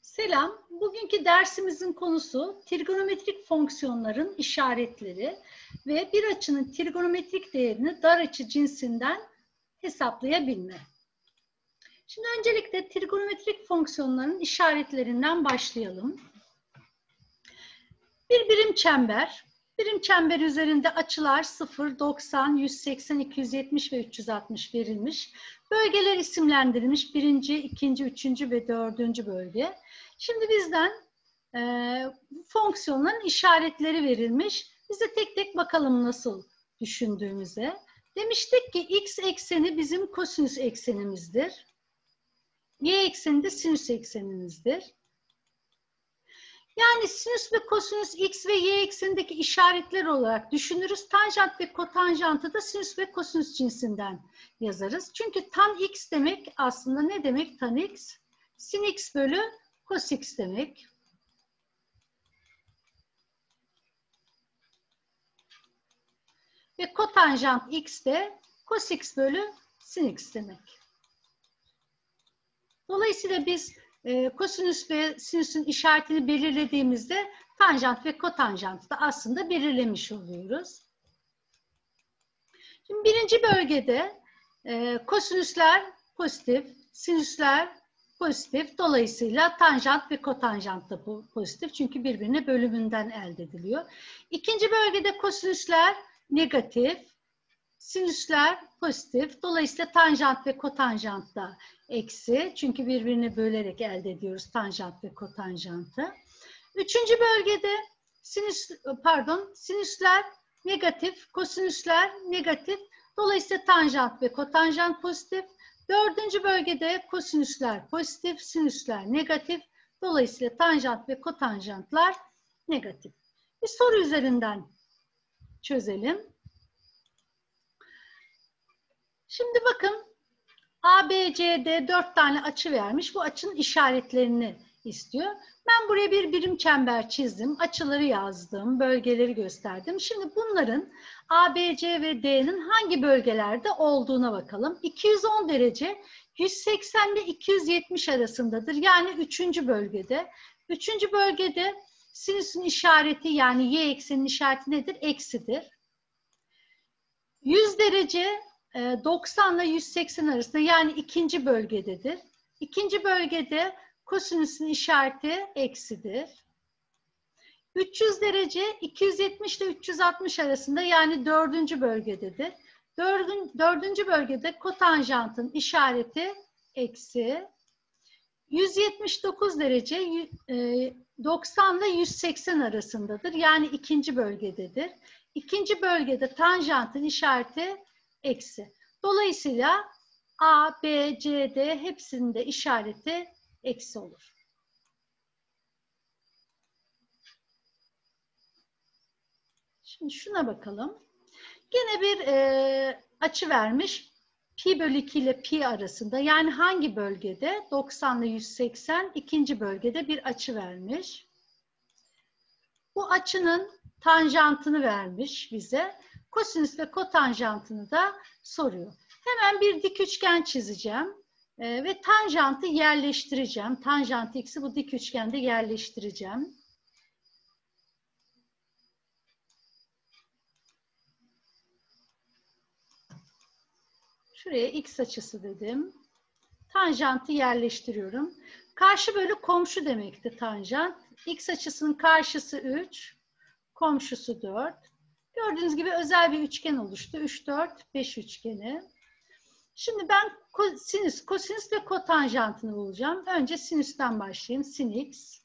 Selam. Bugünkü dersimizin konusu trigonometrik fonksiyonların işaretleri ve bir açının trigonometrik değerini dar açı cinsinden hesaplayabilme. Şimdi öncelikle trigonometrik fonksiyonların işaretlerinden başlayalım. Bir birim çember. Birim çember üzerinde açılar 0, 90, 180, 270 ve 360 verilmiş. Bölgeler isimlendirilmiş. Birinci, ikinci, üçüncü ve dördüncü bölge. Şimdi bizden fonksiyonların işaretleri verilmiş. Bize tek tek bakalım nasıl düşündüğümüze. Demiştik ki x ekseni bizim kosinüs eksenimizdir. Y ekseni de sinüs eksenimizdir. Yani sinüs ve kosinüs x ve y eksenindeki işaretler olarak düşünürüz. Tanjant ve kotanjantı da sinüs ve kosinüs cinsinden yazarız. Çünkü tan x demek aslında ne demek tan x? Sin x bölü cos x demek. Ve kotanjant x de cos x bölü sin x demek. Dolayısıyla biz kosinüs ve sinüsün işaretini belirlediğimizde tanjant ve kotanjantı da aslında belirlemiş oluyoruz. Şimdi birinci bölgede kosinüsler pozitif, sinüsler pozitif. Dolayısıyla tanjant ve kotanjant da pozitif. Çünkü birbirine bölümünden elde ediliyor. İkinci bölgede kosinüsler negatif, sinüsler pozitif. Dolayısıyla tanjant ve kotanjant da eksi. Çünkü birbirini bölerek elde ediyoruz tanjant ve kotanjantı. Üçüncü bölgede sinüsler negatif, kosinüsler negatif. Dolayısıyla tanjant ve kotanjant pozitif. Dördüncü bölgede kosinüsler pozitif, sinüsler negatif. Dolayısıyla tanjant ve kotanjantlar negatif. Bir soru üzerinden çözelim. Şimdi bakın ABCD 4 tane açı vermiş. Bu açının işaretlerini istiyor. Ben buraya bir birim çember çizdim. Açıları yazdım. Bölgeleri gösterdim. Şimdi bunların ABC ve D'nin hangi bölgelerde olduğuna bakalım. 210 derece 180 ile 270 arasındadır. Yani 3. bölgede. 3. bölgede sinüsün işareti yani y ekseninin işareti nedir? Eksidir. 100 derece 90 ile 180 arasında yani 2. bölgededir. 2. bölgede kosinüsün işareti eksidir. 300 derece 270 ile 360 arasında yani 4. bölgededir. 4. bölgede kotanjantın işareti eksi. 179 derece 90 ile 180 arasındadır. Yani 2. bölgededir. 2. bölgede tanjantın işareti eksi. Dolayısıyla A, B, C, D hepsinde işareti eksi olur. Şimdi şuna bakalım. Gene bir açı vermiş. Pi bölü 2 ile pi arasında. Yani hangi bölgede? 90 ile 180. 2. bölgede bir açı vermiş. Bu açının tanjantını vermiş bize. Kosinüs ve kotanjantını da soruyor. Hemen bir dik üçgen çizeceğim. Ve tanjantı yerleştireceğim. Tanjant x'i bu dik üçgende yerleştireceğim. Şuraya x açısı dedim. Tanjantı yerleştiriyorum. Karşı bölü komşu demekti tanjant. X açısının karşısı 3, komşusu 4. Gördüğünüz gibi özel bir üçgen oluştu. 3, 4, 5 üçgeni. Şimdi ben kosinüs ve kotanjantını bulacağım. Önce sinüsten başlayayım. Sin x.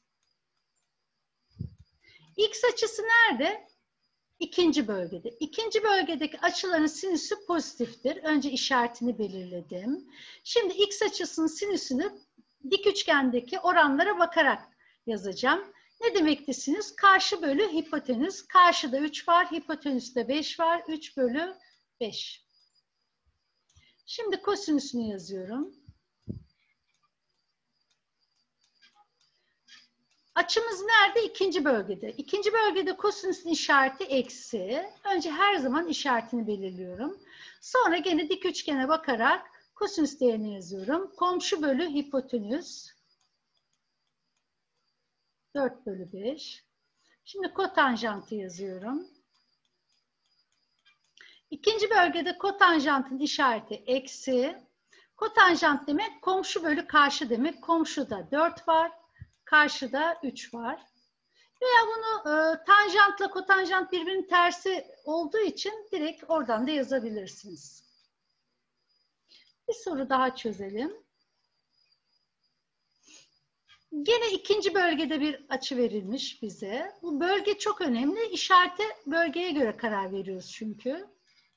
X açısı nerede? 2. bölgede. 2. bölgedeki açıların sinüsü pozitiftir. Önce işaretini belirledim. Şimdi x açısının sinüsünü dik üçgendeki oranlara bakarak yazacağım. Ne demekti sinüs? Karşı bölü hipotenüs. Karşıda 3 var, hipotenüste 5 var. 3 bölü 5. Şimdi kosinüsünü yazıyorum. Açımız nerede? 2. bölgede. 2. bölgede kosinüsün işareti eksi. Önce her zaman işaretini belirliyorum. Sonra gene dik üçgene bakarak kosinüs değerini yazıyorum. Komşu bölü hipotenüs. 4 bölü 5. Şimdi kotanjantı yazıyorum. İkinci bölgede kotanjantın işareti eksi. Kotanjant demek komşu bölü karşı demek. Komşuda 4 var, karşıda 3 var. Veya bunu tanjantla kotanjant birbirinin tersi olduğu için direkt oradan da yazabilirsiniz. Bir soru daha çözelim. Gene ikinci bölgede bir açı verilmiş bize. Bu bölge çok önemli. İşareti bölgeye göre karar veriyoruz çünkü.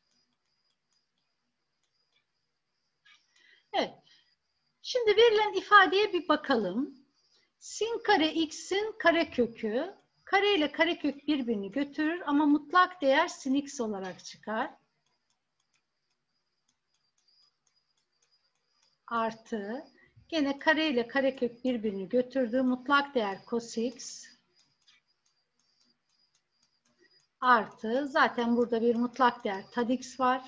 Evet. Şimdi verilen ifadeye bir bakalım. Sin kare x'in karekökü. Kare ile karekök birbirini götürür ama mutlak değer sin x olarak çıkar. Artı. Gene kare ile karekök birbirini götürdü. Mutlak değer cos x. Artı. Zaten burada bir mutlak değer tan x var.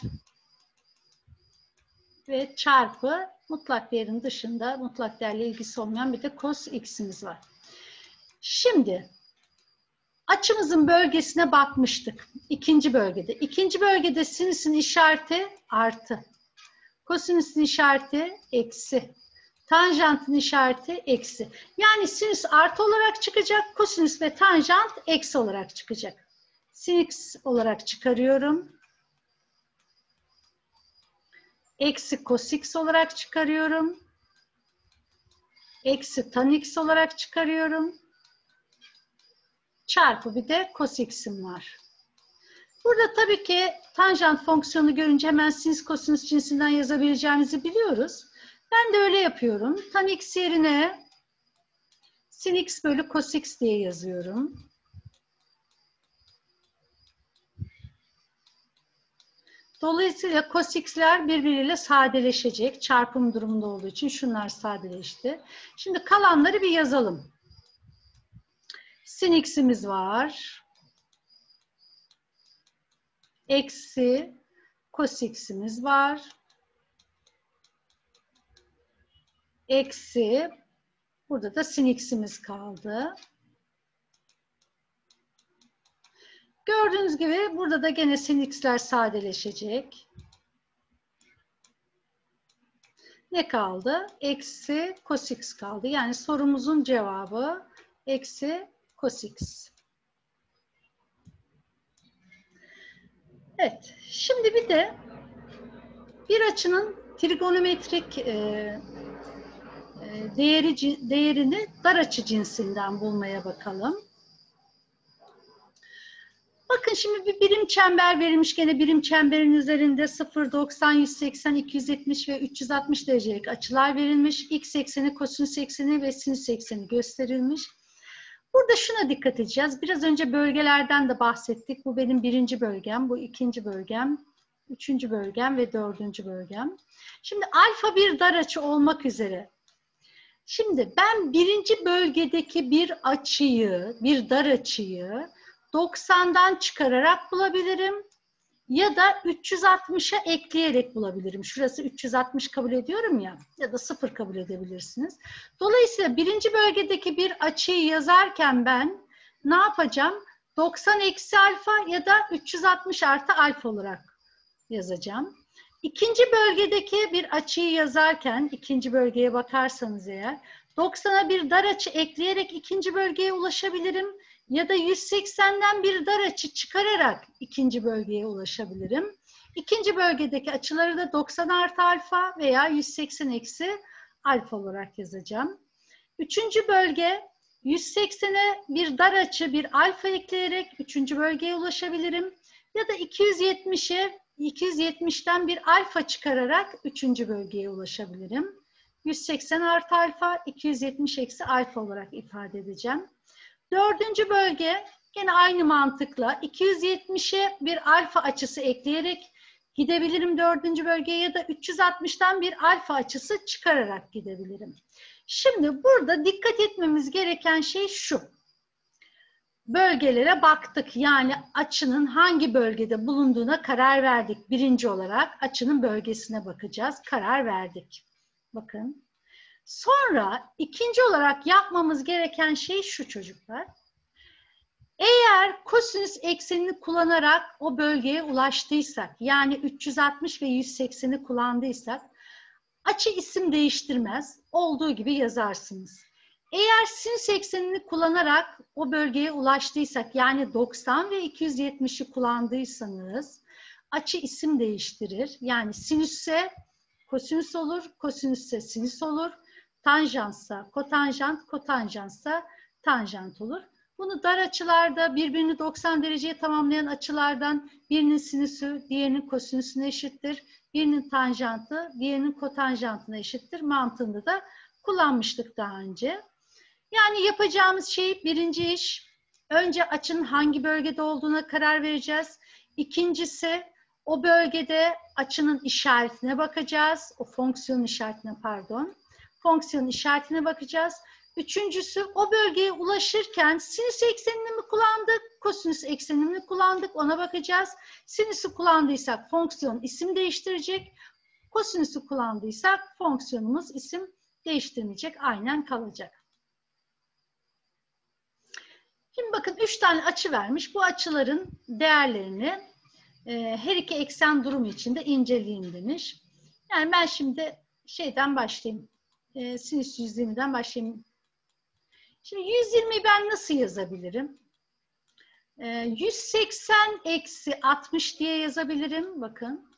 Ve çarpı mutlak değerin dışında mutlak değerle ilgisi olmayan bir de cos x'imiz var. Şimdi açımızın bölgesine bakmıştık. İkinci bölgede. İkinci bölgede sinüsün işareti artı. Kosinüsün işareti eksi. Tanjantın işareti eksi. Yani sinüs artı olarak çıkacak. Kosinüs ve tanjant eksi olarak çıkacak. Sin x olarak çıkarıyorum. Eksi cos x olarak çıkarıyorum. Eksi tan x olarak çıkarıyorum. Çarpı bir de cos x'im var. Burada tabii ki tanjant fonksiyonu görünce hemen sinüs kosinüs cinsinden yazabileceğimizi biliyoruz. Ben de öyle yapıyorum. Tan x yerine sin x bölü cos x diye yazıyorum. Dolayısıyla cos x'ler birbiriyle sadeleşecek. Çarpım durumunda olduğu için şunlar sadeleşti. Şimdi kalanları bir yazalım. Sin x'imiz var. Eksi cos x'imiz var. Eksi burada da sin x'imiz kaldı. Gördüğünüz gibi burada da gene sin x'ler sadeleşecek. Ne kaldı? Eksi cos x kaldı. Yani sorumuzun cevabı eksi cos x. Evet. Şimdi bir de bir açının trigonometrik değerini dar açı cinsinden bulmaya bakalım. Bakın şimdi bir birim çember verilmiş. Gene birim çemberin üzerinde 0, 90, 180, 270 ve 360 derecelik açılar verilmiş. X ekseni, kosinüs ekseni ve sinüs ekseni gösterilmiş. Burada şuna dikkat edeceğiz. Biraz önce bölgelerden de bahsettik. Bu benim birinci bölgem, bu ikinci bölgem, üçüncü bölgem ve dördüncü bölgem. Şimdi alfa bir dar açı olmak üzere. Şimdi ben birinci bölgedeki bir açıyı, bir dar açıyı 90'dan çıkararak bulabilirim ya da 360'a ekleyerek bulabilirim. Şurası 360 kabul ediyorum ya da 0 kabul edebilirsiniz. Dolayısıyla birinci bölgedeki bir açıyı yazarken ben ne yapacağım? 90 eksi alfa ya da 360 artı alfa olarak yazacağım. İkinci bölgedeki bir açıyı yazarken, ikinci bölgeye bakarsanız eğer, 90'a bir dar açı ekleyerek ikinci bölgeye ulaşabilirim. Ya da 180'den bir dar açı çıkararak ikinci bölgeye ulaşabilirim. İkinci bölgedeki açıları da 90 artı alfa veya 180 eksi alfa olarak yazacağım. Üçüncü bölge 180'e bir dar açı, bir alfa ekleyerek üçüncü bölgeye ulaşabilirim. Ya da 270'ten bir alfa çıkararak üçüncü bölgeye ulaşabilirim. 180 artı alfa, 270 eksi alfa olarak ifade edeceğim. Dördüncü bölge gene aynı mantıkla 270'e bir alfa açısı ekleyerek gidebilirim dördüncü bölgeye ya da 360'tan bir alfa açısı çıkararak gidebilirim. Şimdi burada dikkat etmemiz gereken şey şu. Bölgelere baktık. Yani açının hangi bölgede bulunduğuna karar verdik. Birinci olarak açının bölgesine bakacağız. Karar verdik. Bakın. Sonra ikinci olarak yapmamız gereken şey şu çocuklar. Eğer kosinüs eksenini kullanarak o bölgeye ulaştıysak, yani 360 ve 180'i kullandıysak, açı isim değiştirmez, olduğu gibi yazarsınız. Eğer sinüs eksenini kullanarak o bölgeye ulaştıysak, yani 90 ve 270'i kullandıysanız, açı isim değiştirir. Yani sinüsse kosinüs olur, kosinüsse sinüs olur, tanjansa kotanjant, kotanjansa tanjant olur. Bunu dar açılarda birbirini 90 dereceye tamamlayan açılardan birinin sinüsü diğerinin kosinüsüne eşittir. Birinin tanjantı diğerinin kotanjantına eşittir. Mantığında da kullanmıştık daha önce. Yani yapacağımız şey birinci iş, önce açının hangi bölgede olduğuna karar vereceğiz. İkincisi, o bölgede açının işaretine bakacağız. O fonksiyonun işaretine pardon. Fonksiyonun işaretine bakacağız. Üçüncüsü, o bölgeye ulaşırken sinüs eksenini mi kullandık, kosinüs eksenini mi kullandık ona bakacağız. Sinüsü kullandıysak fonksiyon isim değiştirecek. Kosinüsü kullandıysak fonksiyonumuz isim değiştirmeyecek, aynen kalacak. Şimdi bakın 3 tane açı vermiş. Bu açıların değerlerini her iki eksen durumu içinde inceleyin demiş. Yani ben şimdi şeyden başlayayım. Sinüs 120'den başlayayım. Şimdi 120'yi ben nasıl yazabilirim? 180 eksi 60 diye yazabilirim. Bakın.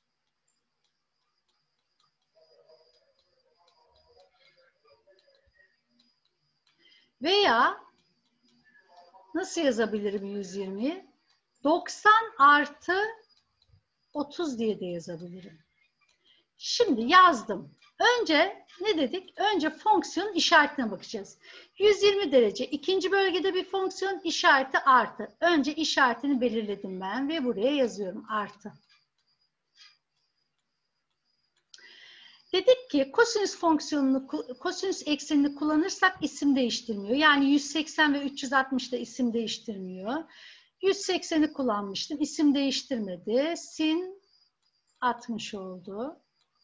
Veya nasıl yazabilirim 120'yi? 90 artı 30 diye de yazabilirim. Şimdi yazdım. Önce ne dedik? Önce fonksiyonun işaretine bakacağız. 120 derece ikinci bölgede bir fonksiyon işareti artı. Önce işaretini belirledim ben ve buraya yazıyorum artı. Dedik ki kosinüs fonksiyonunu, kosinüs eksenini kullanırsak isim değiştirmiyor. Yani 180 ve 360 da isim değiştirmiyor. 180'i kullanmıştım. İsim değiştirmedi. Sin 60 oldu.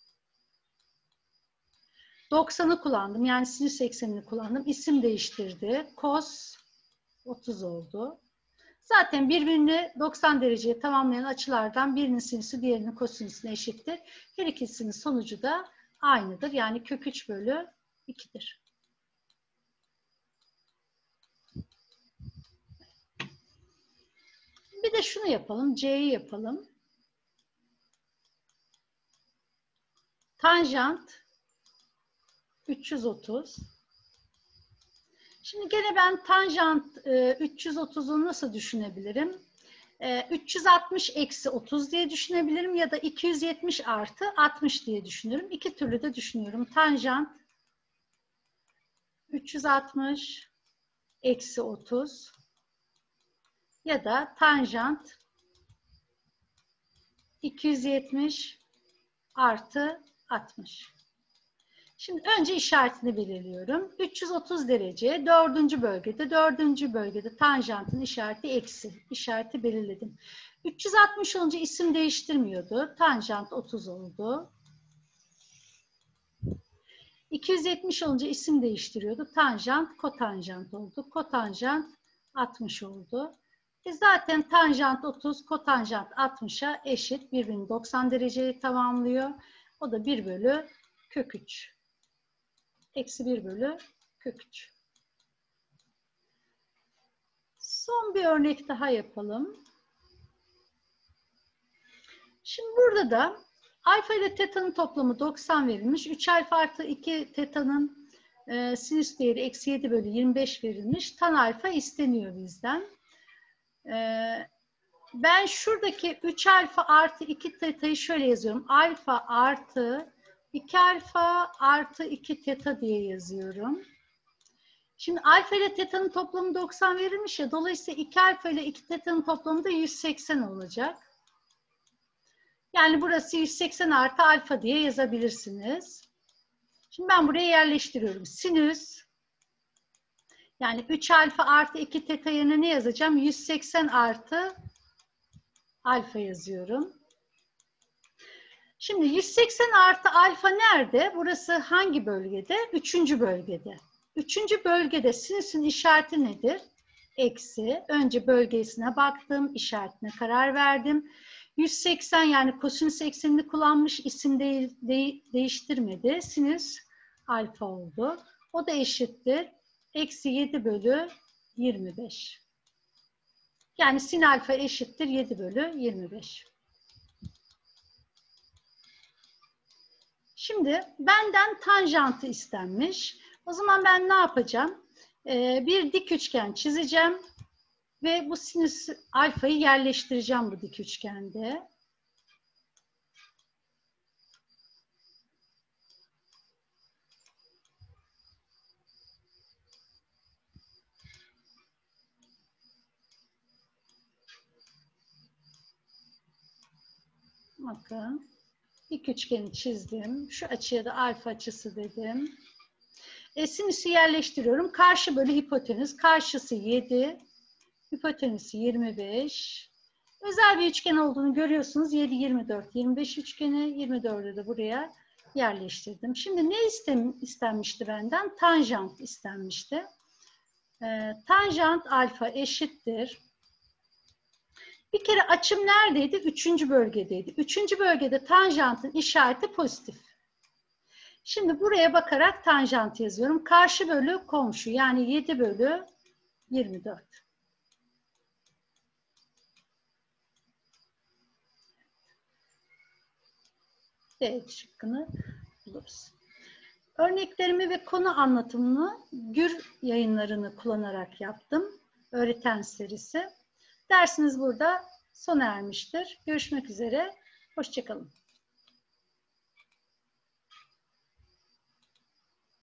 90'ı kullandım. Yani sinüs eksenini kullandım. İsim değiştirdi. Kos 30 oldu. Zaten birbirini 90 dereceye tamamlayan açılardan birinin sinüsü diğerinin kosinüsüne eşittir. Her ikisinin sonucu da aynıdır. Yani kök 3 bölü 2'dir. Bir de şunu yapalım. C'yi yapalım. Tanjant 330. Şimdi gene ben tanjant 330'u nasıl düşünebilirim? 360 eksi 30 diye düşünebilirim ya da 270 artı 60 diye düşünürüm. İki türlü de düşünüyorum. Tanjant 360 eksi 30 ya da tanjant 270 artı 60. Şimdi önce işaretini belirliyorum. 330 derece dördüncü bölgede tanjantın işareti eksi. İşareti belirledim. 360 olunca isim değiştirmiyordu. Tanjant 30 oldu. 270 olunca isim değiştiriyordu. Tanjant kotanjant oldu. Kotanjant 60 oldu. Zaten tanjant 30, kotanjant 60'a eşit. Birbirini 90 dereceyi tamamlıyor. O da 1 bölü kök 3. Eksi 1 bölü kök 3. Son bir örnek daha yapalım. Şimdi burada da alfa ile teta'nın toplamı 90 verilmiş. 3 alfa artı 2 teta'nın sinüs değeri eksi 7 bölü 25 verilmiş. Tan alfa isteniyor bizden. Ben şuradaki 3 alfa artı 2 teta'yı şöyle yazıyorum. Alfa artı 2 alfa artı 2 teta diye yazıyorum. Şimdi alfa ile teta'nın toplamı 90 verilmiş ya. Dolayısıyla 2 alfa ile 2 teta'nın toplamı da 180 olacak. Yani burası 180 artı alfa diye yazabilirsiniz. Şimdi ben buraya yerleştiriyorum. Sinüs yani 3 alfa artı 2 teta yerine ne yazacağım? 180 artı alfa yazıyorum. Şimdi 180 artı alfa nerede? Burası hangi bölgede? Üçüncü bölgede. Üçüncü bölgede sinüsün işareti nedir? Eksi. Önce bölgesine baktım, işaretine karar verdim. 180 yani kosinüs eksenini kullanmış, isim değiştirmedi. Sinüs alfa oldu. O da eşittir. Eksi 7 bölü 25. Yani sin alfa eşittir 7 bölü 25. Şimdi benden tanjantı istenmiş. O zaman ben ne yapacağım? Bir dik üçgen çizeceğim. Ve bu sinüs alfayı yerleştireceğim bu dik üçgende. Bakın. Dik üçgeni çizdim. Şu açıya da alfa açısı dedim. Sinüsü yerleştiriyorum. Karşı bölü hipotenüs. Karşısı 7. Hipotenüsü 25. Özel bir üçgen olduğunu görüyorsunuz. 7, 24, 25 üçgeni. 24'ü de buraya yerleştirdim. Şimdi ne istenmişti benden? Tanjant istenmişti. Tanjant alfa eşittir. Bir kere açım neredeydi? Üçüncü bölgedeydi. Üçüncü bölgede tanjantın işareti pozitif. Şimdi buraya bakarak tanjant yazıyorum. Karşı bölü komşu yani 7 bölü 24. D şıkkını buluruz. Örneklerimi ve konu anlatımını Gür yayınlarını kullanarak yaptım. Öğreten serisi. Dersiniz burada sona ermiştir. Görüşmek üzere. Hoşça kalın.